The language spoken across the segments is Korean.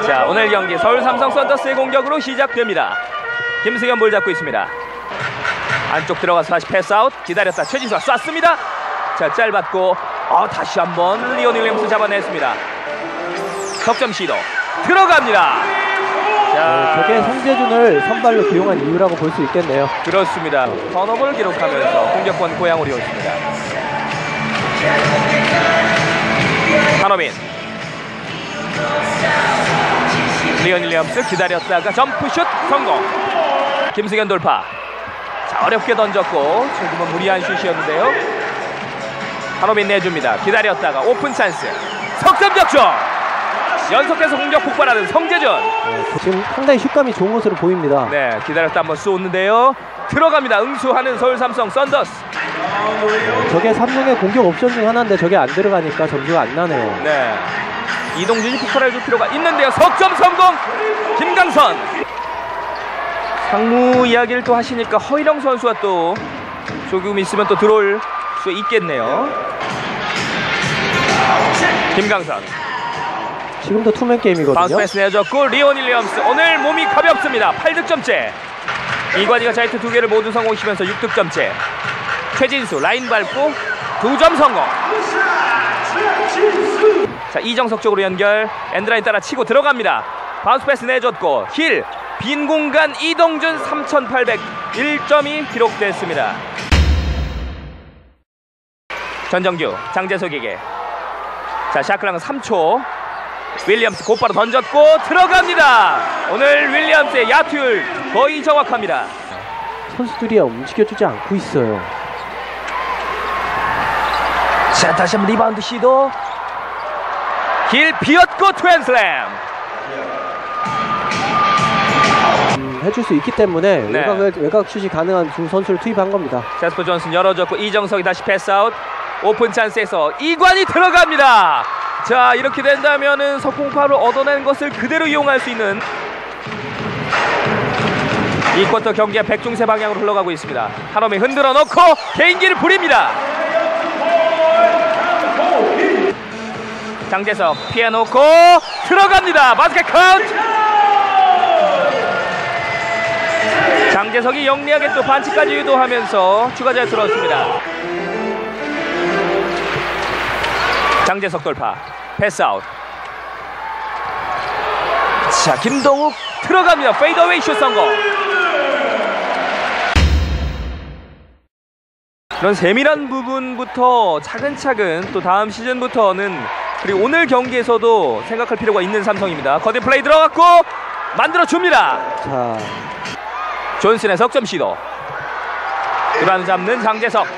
자, 오늘 경기 서울 삼성 썬더스의 공격으로 시작됩니다. 김승현 볼 잡고 있습니다. 안쪽 들어가서 다시 패스아웃. 기다렸다 최진수가 쐈습니다. 자, 짧았고 다시 한번 리온 윌리엄스 잡아냈습니다. 석점 시도 들어갑니다. 자, 저게 성재준을 선발로 기용한 이유라고 볼 수 있겠네요. 그렇습니다. 턴오버를 기록하면서 공격권 고향으로 이었습니다. 한호민, 리온 윌리엄스 기다렸다가 점프슛 성공. 김승현 돌파. 자, 어렵게 던졌고 조금은 무리한 슛이었는데요. 한호민 내줍니다. 기다렸다가 오픈 찬스. 석점 적중. 연속해서 공격 폭발하는 성재준. 지금 상당히 슛감이 좋은 것으로 보입니다. 네, 기다렸다 한번 쏘는데요. 들어갑니다. 응수하는 서울 삼성 썬더스. 저게 삼성의 공격 옵션 중 하나인데 저게 안 들어가니까 점수가 안 나네요. 네, 이동준이 폭발해줄 필요가 있는데요. 석점 성공. 김강선. 상무 이야기를 또 하시니까 허일영 선수가 또 조금 있으면 또 들어올 수 있겠네요. 김강선. 지금도 투맨 게임이거든요. 바운스 패스 내줬고 리온 윌리엄스 오늘 몸이 가볍습니다. 8득점째. 이관희가 자이트 2개를 모두 성공시키면서 6득점째. 최진수 라인 밟고 2점 성공. 자, 이정석 쪽으로 연결. 엔드라인 따라 치고 들어갑니다. 바운스 패스 내줬고 힐. 빈 공간 이동준 3,801점이 기록됐습니다. 전정규 장재석에게. 자, 샤클랑은 3초. 윌리엄스 곧바로 던졌고 들어갑니다. 오늘 윌리엄스의 야투율 거의 정확합니다. 선수들이 움직여주지 않고 있어요. 자, 다시 한번 리바운드 시도. 길 비었고 투앤슬램. 해줄 수 있기 때문에 네. 외곽 슛이 가능한 두 선수를 투입한 겁니다. 제스퍼 존슨 열어줬고 이정석이 다시 패스아웃. 오픈 찬스에서 이관이 들어갑니다. 자, 이렇게 된다면은 석공파를 얻어낸 것을 그대로 이용할 수 있는 이 쿼터 경기가 백중세 방향으로 흘러가고 있습니다. 한홈이 흔들어 놓고 개인기를 부립니다. 장재석 피해놓고 들어갑니다. 바스켓 카운트. 장재석이 영리하게 또 반칙까지 유도하면서 추가자에 들어왔습니다. 장재석 돌파. 패스아웃. 자, 김동욱 들어갑니다. 페이더웨이 슛 성공. 그런 세밀한 부분부터 차근차근 또 다음 시즌부터는 그리고 오늘 경기에서도 생각할 필요가 있는 삼성입니다. 거대 플레이 들어갔고 만들어줍니다. 자, 존슨의 석점 시도. 리바운드 잡는 장재석.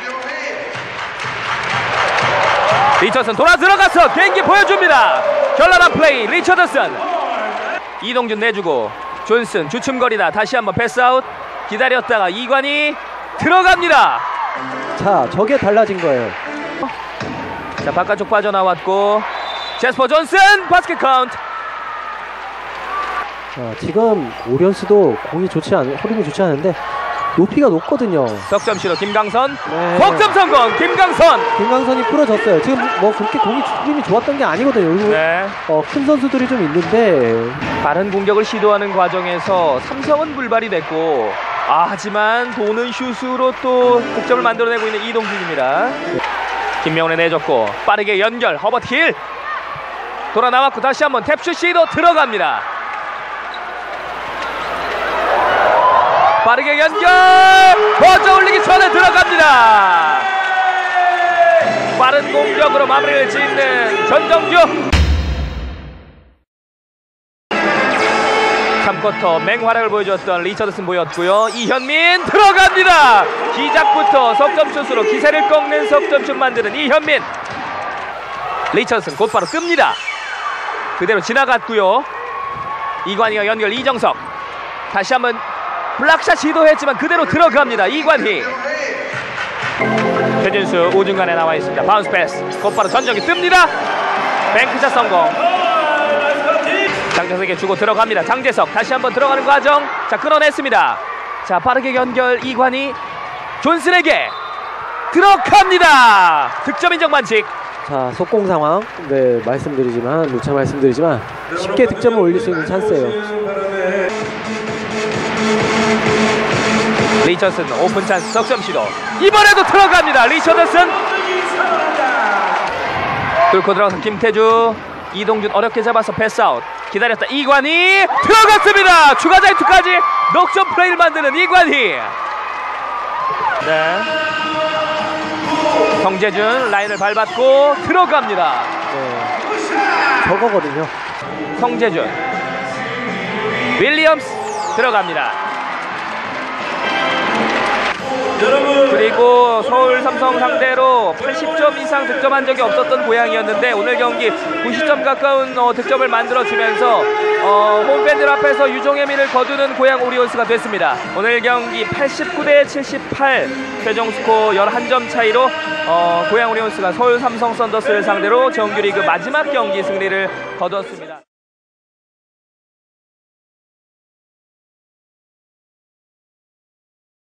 리처슨 돌아 들어가서 개인기 보여줍니다. 결란한 플레이 리처드슨. 이동준 내주고 존슨 주춤거리다 다시 한번 패스아웃. 기다렸다가 이관이 들어갑니다. 자, 저게 달라진 거예요. 자, 바깥쪽 빠져나왔고 제스퍼 존슨 바스켓 카운트. 자, 지금 오리온스도 흐름이 좋지 않은데 높이가 높거든요. 석점 시도 김강선. 네. 석점 성공 김강선. 김강선이 풀어졌어요. 지금 뭐 그렇게 흐름이 좋았던 게 아니거든요. 네. 큰 선수들이 좀 있는데 빠른 공격을 시도하는 과정에서 삼성은 불발이 됐고 하지만 도는 슛으로 또 득점을 만들어내고 있는 이동준입니다. 김명훈에 내줬고 빠르게 연결 허버트 힐. 돌아 나왔고 다시 한번 탭슛 시도 들어갑니다. 빠르게 연결 버저 올리기 전에 들어갑니다. 빠른 공격으로 마무리를 짓는 전정규. 3쿼터 맹활약을 보여줬던 리처드슨 보였고요. 이현민 들어갑니다. 시작부터 석점슛으로 기세를 꺾는 석점슛 만드는 이현민. 리처드슨 곧바로 끕니다. 그대로 지나갔고요. 이관희가 연결 이정석. 다시 한번 블락샷 시도했지만 그대로 들어갑니다. 이관희. 최진수 우중간에 나와 있습니다. 바운스 패스 곧바로 전정이 뜹니다. 뱅크샷 성공. 장재석에게 주고 들어갑니다. 장재석 다시 한번 들어가는 과정. 자, 끌어냈습니다. 자, 빠르게 연결 이관희. 존슨에게 들어갑니다. 득점 인정 반칙. 자, 속공 상황. 네, 누차 말씀드리지만 쉽게 득점을 올릴 수 있는 찬스예요. 리처슨 오픈 찬스 석점 시도. 이번에도 들어갑니다. 리처슨 뚫고 들어가서 김태주. 이동준 어렵게 잡아서 패스아웃. 기다렸다 이관희. 들어갔습니다. 추가 자유투까지 넉점 플레이를 만드는 이관희. 네. 성재준 라인을 밟았고 들어갑니다. 네, 저거거든요. 성재준. 윌리엄스 들어갑니다. 그리고 서울 삼성 상대로 80점 이상 득점한 적이 없었던 고양이였는데 오늘 경기 90점 가까운 득점을 만들어주면서 홈팬들 앞에서 유종의 미를 거두는 고양 오리온스가 됐습니다. 오늘 경기 89대 78 최종 스코어 11점 차이로 고양 오리온스가 서울 삼성 썬더스를 상대로 정규리그 마지막 경기 승리를 거뒀습니다.